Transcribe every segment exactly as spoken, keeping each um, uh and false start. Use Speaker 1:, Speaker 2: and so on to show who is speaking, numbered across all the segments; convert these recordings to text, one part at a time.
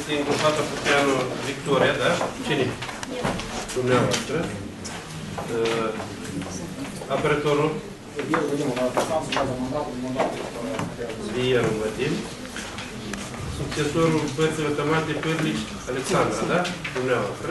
Speaker 1: este îngropată cu pianul Victoria, da? Cine? Dumneavoastră. Uh, apărătorul? Vierul Vadim. Succesorul băieții automate Pârlici Alexandra, da? Dumneavoastră.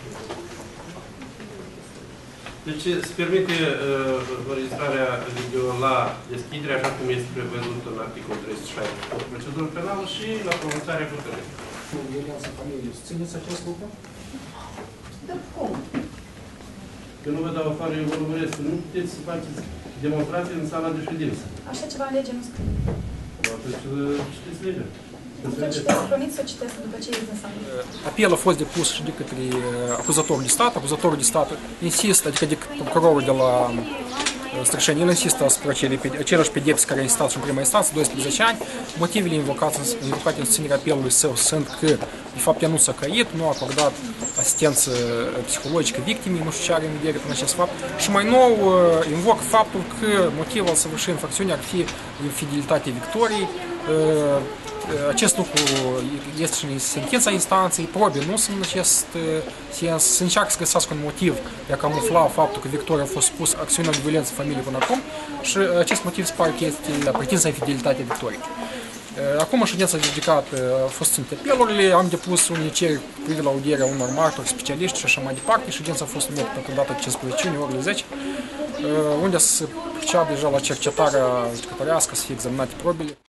Speaker 1: Deci se permite uh, înregistrarea video la deschidere, așa cum este prevăzut în articolul treizeci și șase de procedură penală și la pronunțarea hotărârii.
Speaker 2: Viața familiei, susțineți acest lucru?
Speaker 3: Da, cum?
Speaker 1: Că nu vă dau afară, eu vă urmăresc. Nu puteți să faceți demonstrații în sala de ședință.
Speaker 3: Așa ceva în lege nu scrie.
Speaker 1: Atunci citiți legea.
Speaker 3: Să citesc, promit să citesc după ce ies din sală.
Speaker 2: Apel a fost depus și de către acuzatorul de stat. Acuzatorul de stat insistă, adică de procurorul de la Strășeni, el insistă asupra aceleași pedepse care a insistat și în prima instanță, doisprezece ani. Motivele invocate, invocate în susținerea apelului său sunt că, de fapt, ea nu s-a căit, nu a acordat asistență psihologică victimei, nu știu ce are în vedere prin acest fapt. Și mai nou invoc faptul că motivul săvârșirii infracțiunii ar fi infidelitatea Victoriei. Acest lucru este și în sentința instanței, probe nu sunt în acest sens, se încearcă să găsească un motiv de a camufla faptul că Victoria a fost supus acțiunilor de violență în familie până acum și acest motiv se pare că este pretința infidelitatea Victoriei. Acum în ședința de judecat au fost ținute apelurile, am depus unii cereri cu privire la audierea unor martori, specialiști și așa mai departe. Ședința a fost numită pentru data cincisprezece iunie, orele zece, unde se proceda deja la cercetarea judecătorească, să fie examinate probele.